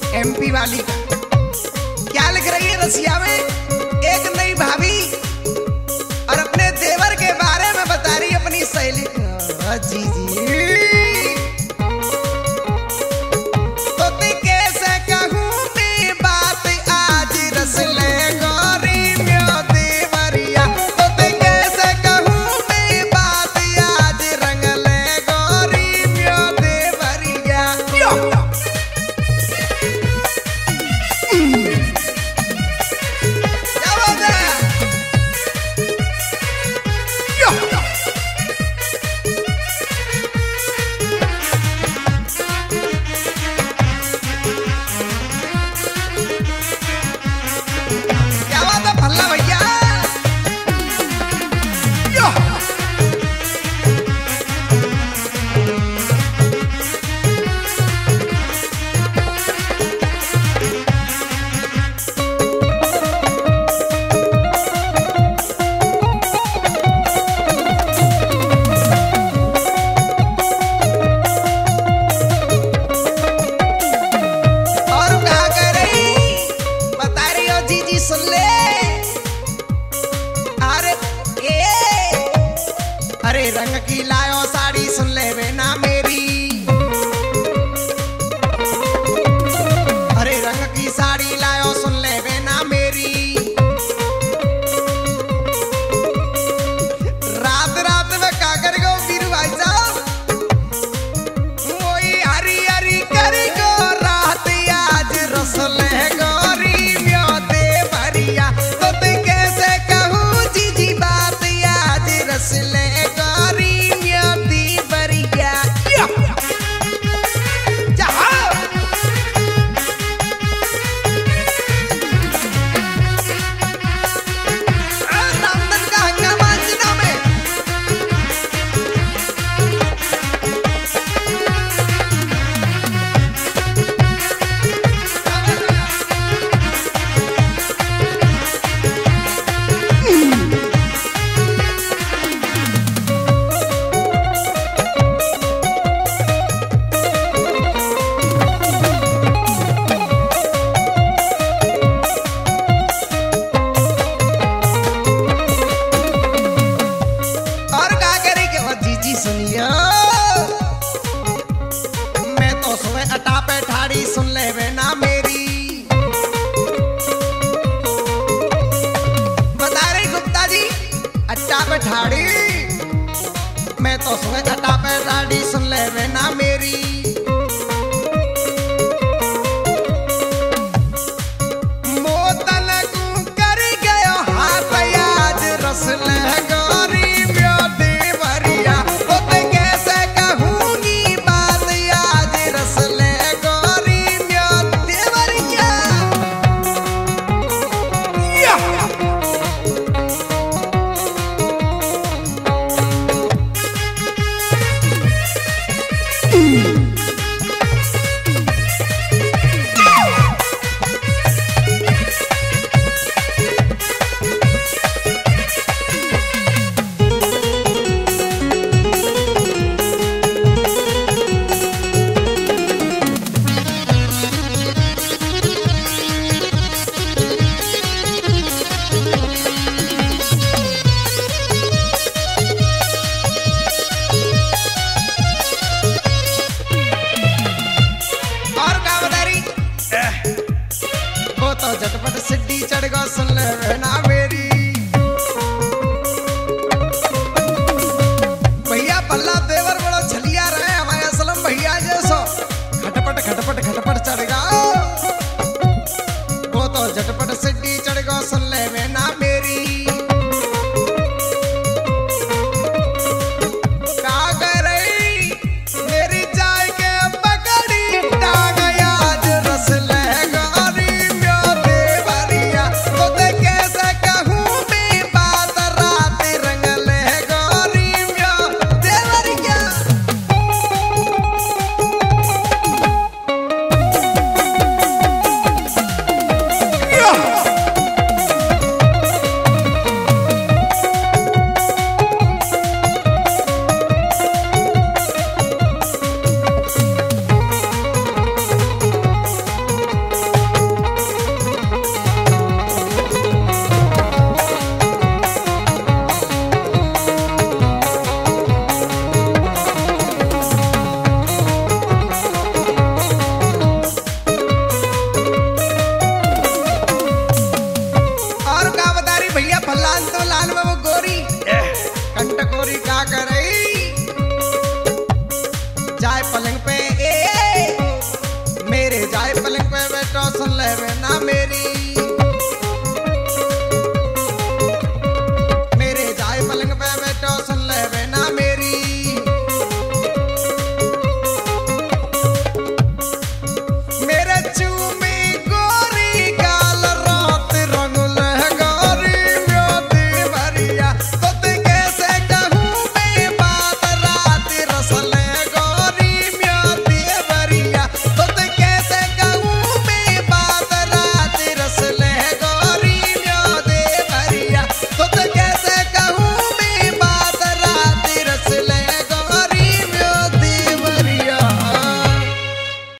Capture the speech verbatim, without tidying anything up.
MP वाली का क्या लिख रही है रसिया में। एक नई भाभी और अपने देवर के बारे में बता रही अपनी सहेली। जी जी रंग की लायो साड़ी सुन ले वे ना मेरी। अरे रंग की साड़ी लायो सुन ले वे ना मेरी। रात रात में का कर गो वीरू भाई साहब वही हरी हरी करी गो रात आज रसले गोरी म्यो दे भरिया तो ते कैसे कहूँ जीजी बात आज रसले सुन ले वे ना मेरी। बता रही गुप्ता जी अट्टा पे ठाड़ी मैं तो सुबह अट्टा पे ठाड़ी सुन ले वे ना मेरी। मोतन को कर गयो हाथ आज रस ले गोरी म्यो दे भरिया तो ते कैसे कहूंगी बात आज रस ले तो झटपट सिड्डी चढ़ गो सुन ले ना मेरी। भैया पल्ला देवर बड़ा छलिया रहे हमारे असलम भैया जैसो खटपट खटपट खटपट चढ़ गो वो तो झटपट सिड्डी चढ़ गो सुन ले ना मेरी। कैसे चाहे पलंग पे बैठो सुन ले ना मेरी